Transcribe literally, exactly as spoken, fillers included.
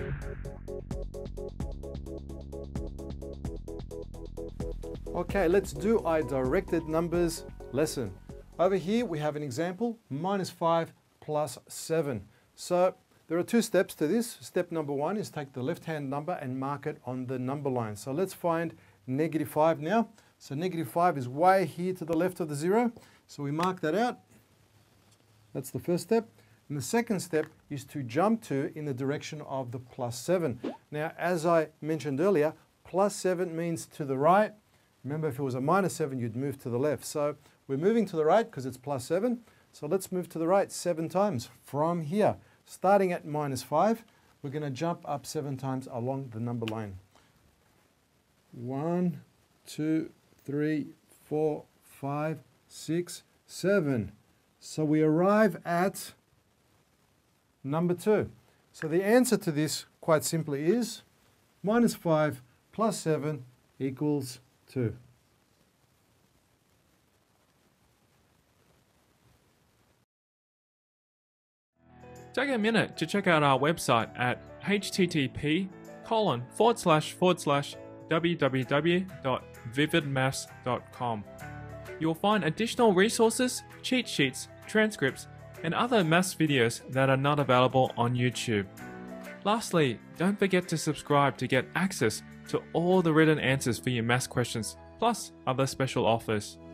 Okay, let's do our directed numbers lesson. Over here we have an example, minus five plus seven. So there are two steps to this. Step number one is take the left-hand number and mark it on the number line. So let's find negative five now. So negative five is way here to the left of the zero. So we mark that out. That's the first step. And the second step is to jump to in the direction of the plus seven. Now, as I mentioned earlier, plus seven means to the right. Remember, if it was a minus seven, you'd move to the left. So we're moving to the right because it's plus seven. So let's move to the right seven times from here. Starting at minus five, we're going to jump up seven times along the number line. One, two, three, four, five, six, seven. So we arrive at number two. So the answer to this, quite simply, is minus five plus seven equals two. Take a minute to check out our website at http colon forward slash forward slash www dot vividmaths dot com. You'll find additional resources, cheat sheets, transcripts, and other maths videos that are not available on YouTube. Lastly, don't forget to subscribe to get access to all the written answers for your maths questions, plus other special offers.